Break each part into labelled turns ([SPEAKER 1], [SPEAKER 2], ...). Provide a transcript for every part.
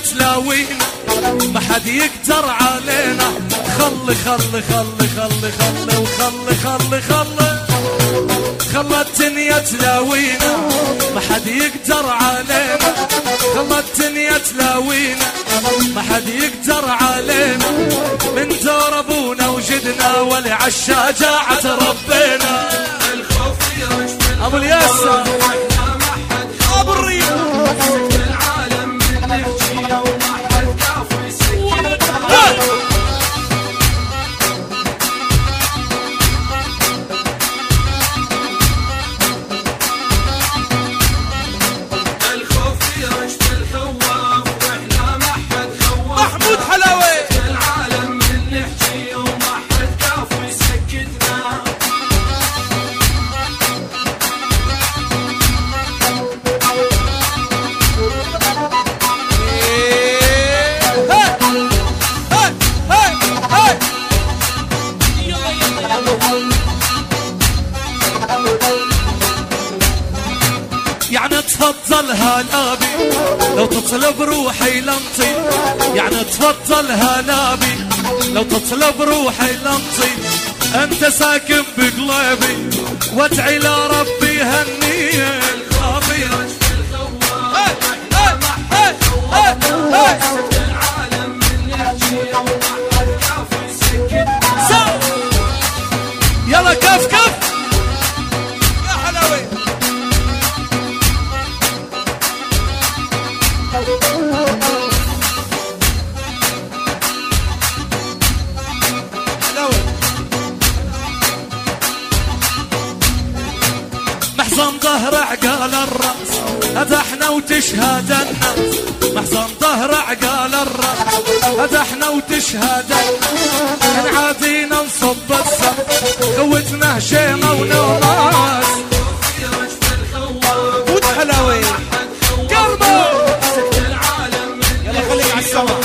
[SPEAKER 1] تلاوينا ما حد يقدر علينا. خلي خلي خلي خلي خلي وخلي خلي خلي خلى الدنيا تلاوينا ما حد يقدر علينا. خلى الدنيا تلاوينا ما حد يقدر علينا. من دور ابونا وجدنا ولي عالشجاعة ربنا.
[SPEAKER 2] الخوف يرجف
[SPEAKER 1] ابو الياسر ابو الريح
[SPEAKER 2] العالم من نحكي وما حد كافي يسكت. الخوف يرجف الخواف واحنا ما حد خواف.
[SPEAKER 1] محمود حلاوي
[SPEAKER 2] العالم من نحكي وما حد كافي يسكتنا.
[SPEAKER 1] يعني تفضل هالابي لو تطلب روحي لمطي. يعني تفضل هالابي لو تطلب روحي لمطي. انت ساكن بقلبي وادعي لربي هنيه. الخافي
[SPEAKER 2] العالم من نحكي وما حد كافي يسكتنا.
[SPEAKER 1] يلا كف كف يا حلاوي. محزن ظهر عقال الراس هذا احنا وتشهد الناس. محزن ظهر عقال الراس هذا احنا وتشهد الناس. نعادينا نصب السم قوتنا هشيمة ونوماس.
[SPEAKER 3] ود حلاوي
[SPEAKER 1] قلبه
[SPEAKER 2] العالم من
[SPEAKER 3] يلا خليك على السما.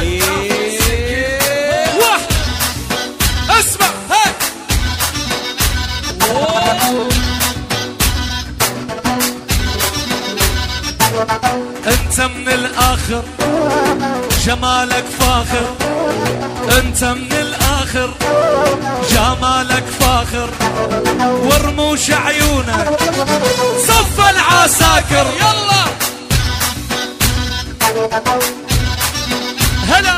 [SPEAKER 1] واحد اسمع هاي. انت من الاخر جمالك فاخر. انت من الاخر جمالك فاخر. ورموش عيونك صف العساكر. يلا هلا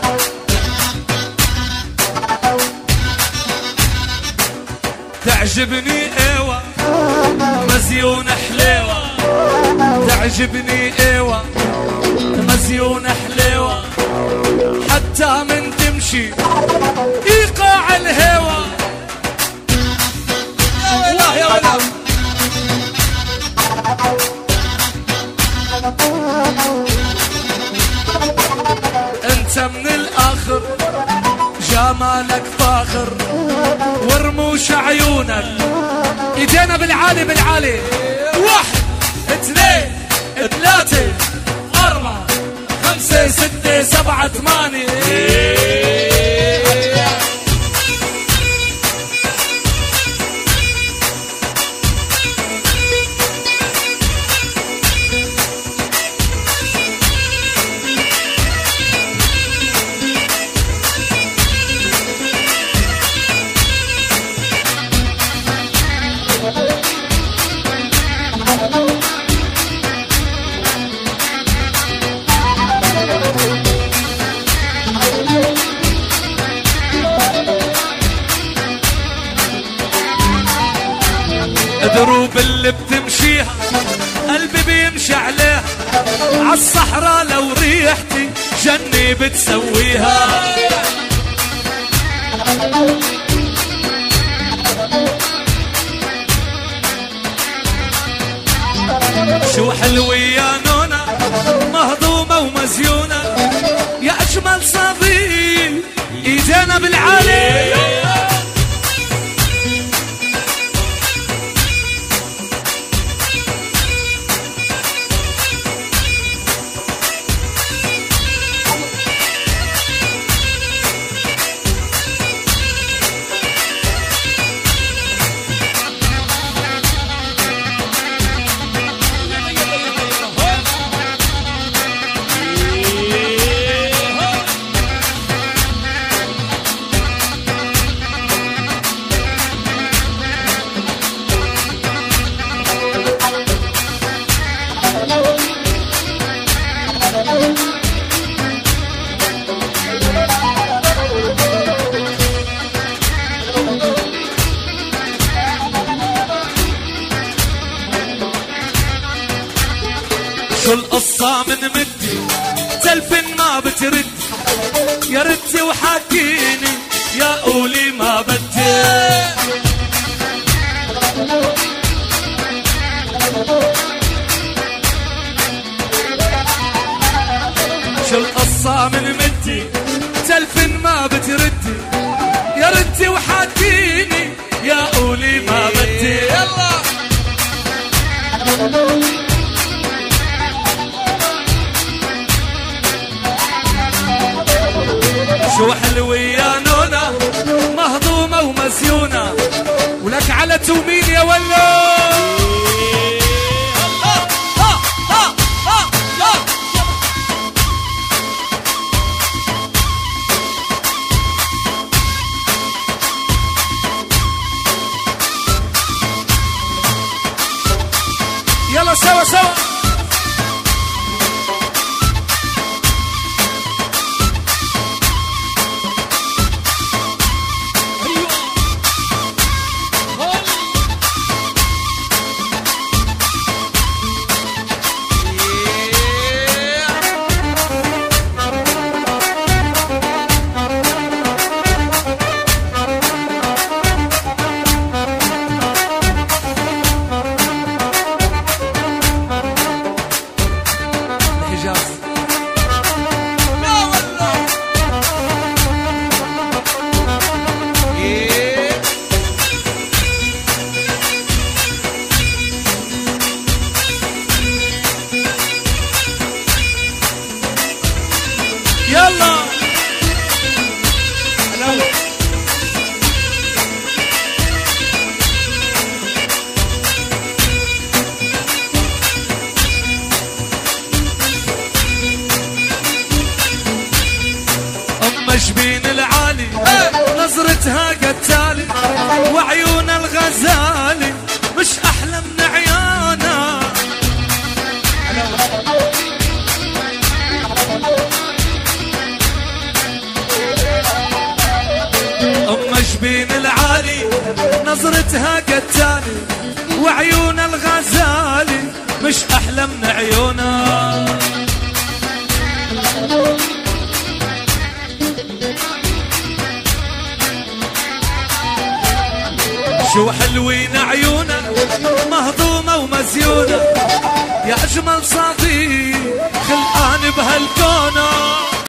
[SPEAKER 1] تعجبني ايوه مزيون حليوه. تعجبني ايوه مزيون حليوه. حتى من تمشي ايقاع الهوى. يا ويلاه يا ويلاه. انت من الاخر جمالك فاخر. ورموش عيونك ايدينا بالعالي بالعالي. واحد اثنين ثلاثة أربعة خمسة ستة سبعة ثمانية. دروب اللي بتمشيها قلبي بيمشي عليها. عالصحراء لو ريحتي جنة بتسويها. شو حلوة يا نونا مهضومة ومزيونة. يا أجمل صبي إيدينا بالعالي. يا ريتي وحكيني يا قولي ما بدي. شو القصة من مدي تلفن ما بتردي يا ريتي وحكيني يا قولي ما بدي. يلا شو حلوة يا نونا مهضومة ومزيونة ولك على تومين يا ولا. يلا سوا سوا يلا جبين العالي نظرتها قتالي وعيون الغزالي مش احلى من عيانا. جبين العالي نظرتها قتالي وعيون الغزالي مش احلى من عيونا. شو حلوين عيونا مهضومة ومزيونة يا أجمل صديق خلقان بهالكونة.